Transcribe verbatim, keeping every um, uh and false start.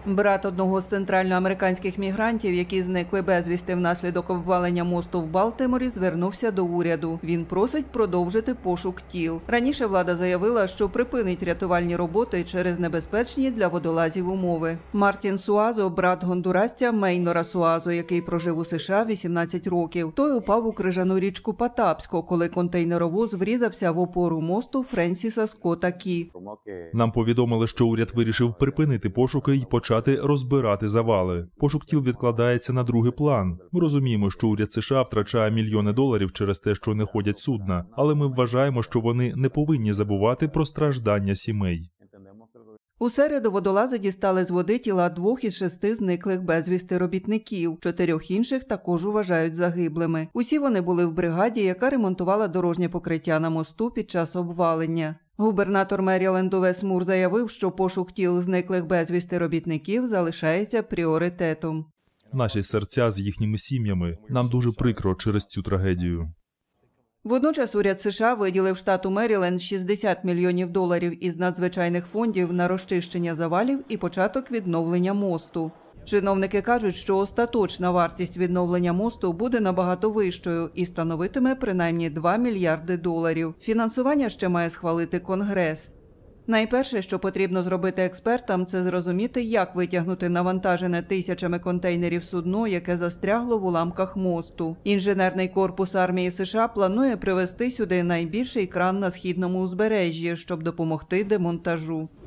Брат одного з центральноамериканських мігрантів, які зникли безвісти внаслідок обвалення мосту в Балтиморі, звернувся до уряду. Він просить продовжити пошук тіл. Раніше влада заявила, що припинить рятувальні роботи через небезпечні для водолазів умови. Мартін Суазо – брат гондурасця Мейнора Суазо, який прожив у США вісімнадцять років. Той упав у крижану річку Патапсько, коли контейнеровоз врізався в опору мосту Френсіса Скотта Кі. Нам повідомили, що уряд вирішив припинити пошуки і почати розбирати завали. Пошук тіл відкладається на другий план. Ми розуміємо, що уряд США втрачає мільйони доларів через те, що не ходять судна, але ми вважаємо, що вони не повинні забувати про страждання сімей. У середу водолази дістали з води тіла двох із шести зниклих безвісти робітників. Чотирьох інших також вважають загиблими. Усі вони були в бригаді, яка ремонтувала дорожнє покриття на мосту під час обвалення. Губернатор Меріленду Вес Мур заявив, що пошук тіл зниклих безвісти робітників залишається пріоритетом. Наші серця з їхніми сім'ями. Нам дуже прикро через цю трагедію. Водночас уряд США виділив штату Меріленд шістдесят мільйонів доларів із надзвичайних фондів на розчищення завалів і початок відновлення мосту. Чиновники кажуть, що остаточна вартість відновлення мосту буде набагато вищою і становитиме принаймні два мільярди доларів. Фінансування ще має схвалити Конгрес. Найперше, що потрібно зробити експертам, це зрозуміти, як витягнути навантажене тисячами контейнерів судно, яке застрягло в уламках мосту. Інженерний корпус армії США планує привезти сюди найбільший кран на східному узбережжі, щоб допомогти демонтажу.